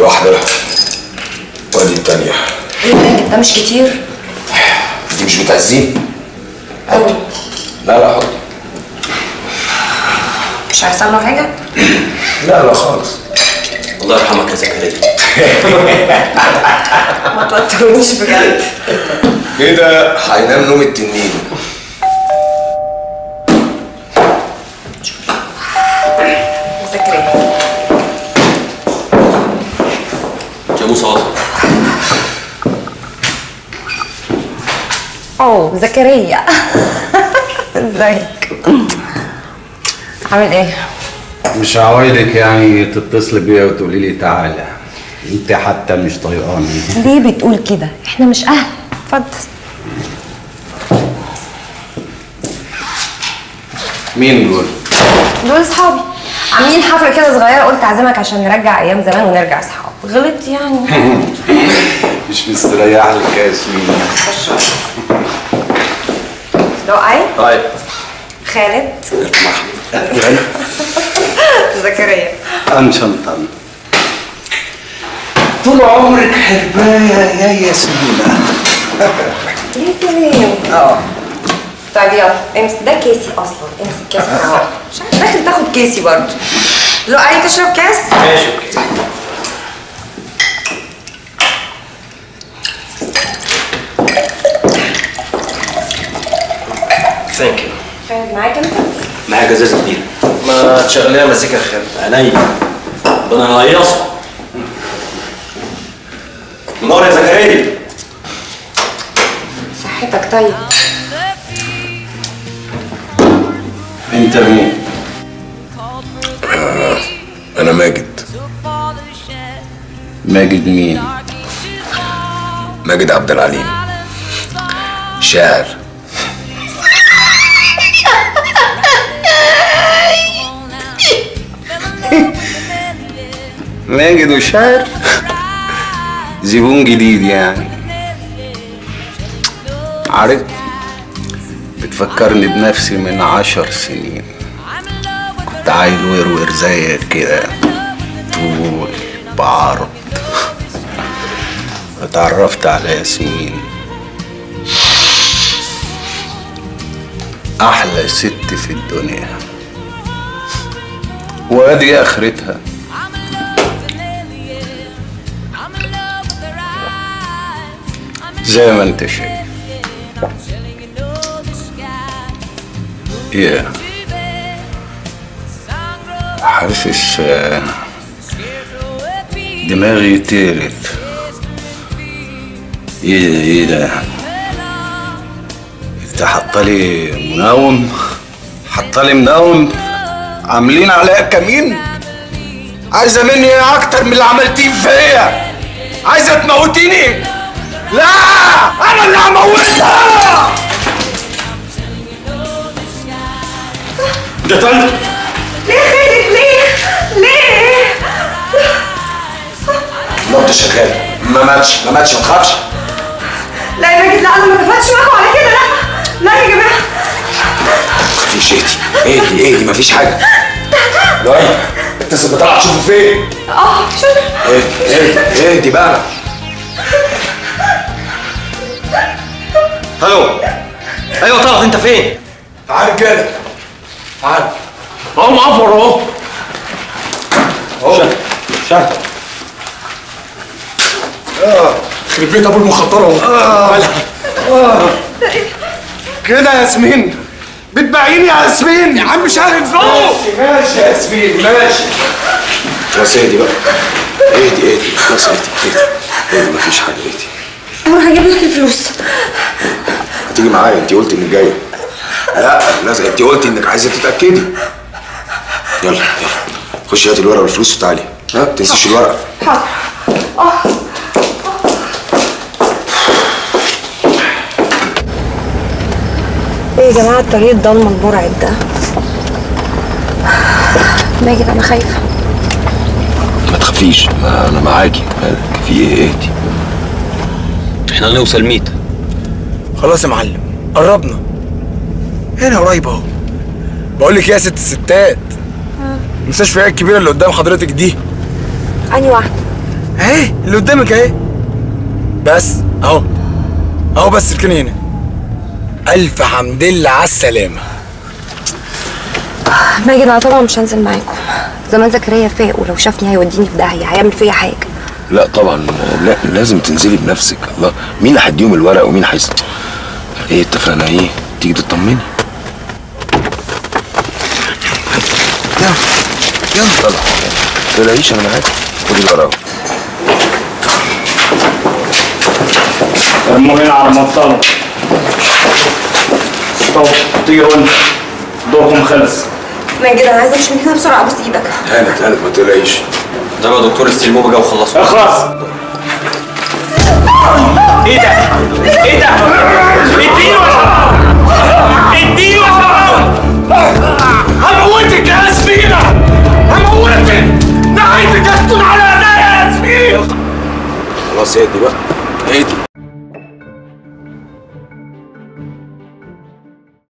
واحدة وادي التانية. ايه ده مش كتير؟ دي مش بتعزيه؟ أوي. لا حط. مش هيحصل له حاجة؟ لا خالص. الله يرحمك يا زكريا. ما توترونيش بجد. كده هينام نوم التنين. زكريا جاموس واصل. اوه زكريا. ازيك؟ عامل ايه؟ مش عوايدك يعني تتصل بيا وتقولي لي تعالى، انت حتى مش طايقاني. ليه بتقول كده؟ احنا مش اهل. اتفضل. مين دول؟ دول اصحابي عاملين حفله كده صغيره، قلت اعزمك عشان نرجع ايام زمان ونرجع اصحاب. غلط يعني؟ مش مستريح لك يا ياسمين. لؤي. طيب خالد. زكريا. انشنطن. طول عمرك حربايه يا ياسمينة. يا سلام. طيب يلا امسك، ده كيسي اصلا، امسك كاس اهو. مش عارف داخل تاخد كيسي برضه. لؤي تشرب كاس؟ ماشي اوكي. ثانك يو. خالد معاك انت؟ معايا جزازه كبيره. ما تشغليها مزيكا يا خالد. عينيا. ده انا هيصه. منور يا زكريا. صحتك طيب. انت مين؟ أنا ماجد. ماجد مين؟ ماجد عبد العليم، شاعر. ماجد وشاعر؟ زبون جديد يعني. عارف، بتفكرني بنفسي من 10 سنين. كنت عيل ورور زيك كده، طول بعرض. اتعرفت على ياسمين، احلى ست في الدنيا، وادي اخرتها. زي ما انت شايف. حاسس دماغي تيرت. ايه ده؟ انت حاطالي منوم؟ حاطالي منوم؟ عاملين عليا كمين؟ عايزه مني ايه اكتر من اللي عملتيه فيا؟ عايزه تموتيني؟ لا، انا اللي هموتها. ده طلع. ليه خالد؟ ليه؟ النبض شغال. ما ماتش ما تخافش. لا يا ماجد، لا انا ما اتفقتش معاكم على كده. لا يا جماعه. ما تخافيش، اهدي مفيش حاجة. لؤي اتصل بطلع تشوفه فين؟ شوف. اهدي بقى. الو. ايوه طلعت، انت فين؟ تعال رجالة، تعال. اهو معفر اهو. شهد. يخرب بيت ابو المخدرة اهو. كده يا ياسمين بتبيعيني يا ياسمين. يا عم شهد فوق. ماشي يا ياسمين ماشي. خلاص اهدي بقى. اهدي خلاص اهدي مفيش حاجة. اهدي. اروح اجيب لك الفلوس. هتيجي معايا، انت قلتي انك جاية. لا لازم، انت قلتي انك عايزة تتأكدي. يلا خشي هاتي الورقة والفلوس وتعالي. ها تنسيش الورقة. حاضر. ايه يا جماعه الطريق الضلمه المرعب ده؟ ماجد انا خايفه. ما تخافيش، انا معاكي. في ايه؟ اهدي. احنا هنوصل 100. خلاص يا معلم، قربنا. هنا قريب اهو. بقول لك يا ست الستات، المستشفى الكبيره اللي قدام حضرتك دي. انهي واحده؟ اهي اللي قدامك اهي. بس اهو اهو، بس اركني هنا. الف حمد لله على السلامه. ماجد انا طبعا مش هنزل معاكم. زمان زكريا فاق، ولو شافني هيوديني في داهيه، هيعمل فيا حاجه. لا طبعا، لا لازم تنزلي بنفسك. الله، مين اللي هيديهم الورق ومين ايه اتفقنا ايه؟ تيجي تطمني. يلا يلا طلع، ما تلاقيش انا معاك. خدي الورقه. ارموا هنا على المبطله. ستوب، تيجي وانت دوركم خلص. ماجد انا عايزه امشي من هنا بسرعه، بس ايدك. هانت ما تقلقيش. ده يا دكتور استلموه بقى وخلصوا. اخلص. ايه ده؟ ايه ده؟ اديله اديله. هموتك يا ياسمينة، هموتك. نهايتك هتكون على ايديا يا ياسمين. خلاص اهدي بقى، اهدي.